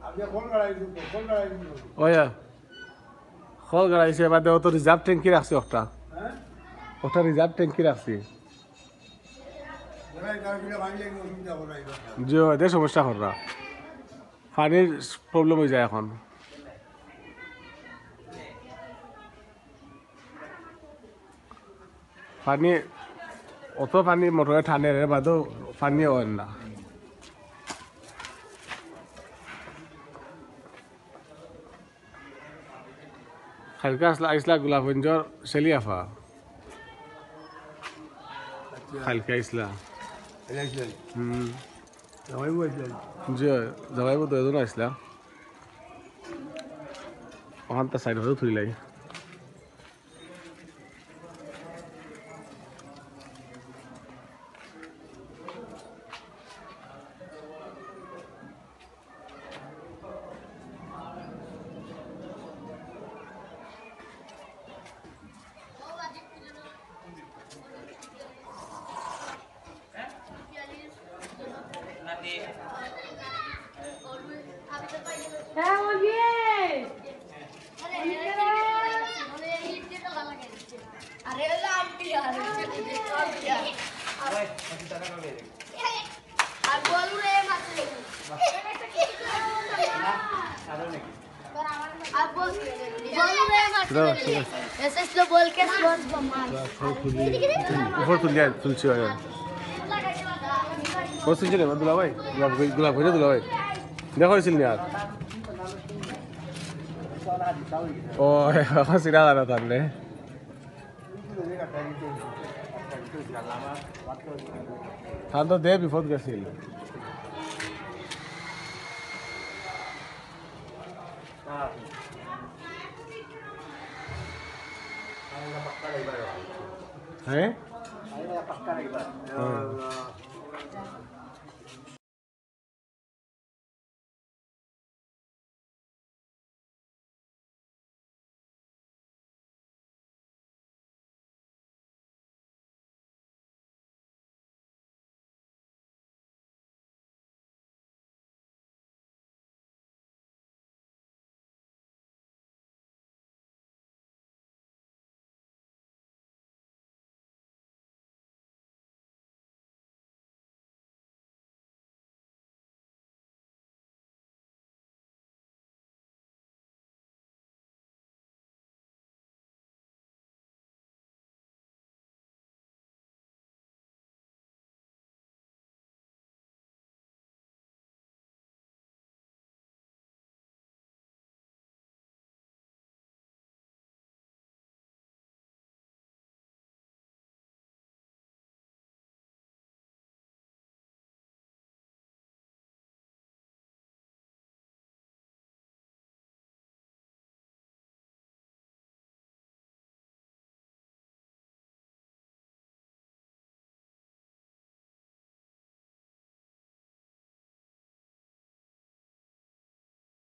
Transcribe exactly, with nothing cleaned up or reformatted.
ওয়া খল গাড়াইছে বাদে অত রিজার্ভ ট্যাঙ্কি রাখছি একটা একটা রিজার্ভ ট্যাঙ্কি রাখছি যে দে সমস্যা কররা পানির প্রবলেম হয়ে যায় এখন পানি অত পানি মোটরে টানে এর বাদেও পানি হয় না কালকে আসলা আইসলা গোলাপগঞ্জর সেলিয়াফা কালকে আইসলা হুম জি জামাইবু তো এজন আইসলা ওখান তার সাইড হয়ে থুই লাগে উপর তুলিয়া তুলছি কত তুলছি রে দুলা ভাই গোলাপ হয়ে দুলা ভাই দেখা হয়েছিল নি আর ও এখন সিরা জানা তার নে তার তো দে বিপদ গেছিল হ্যাঁ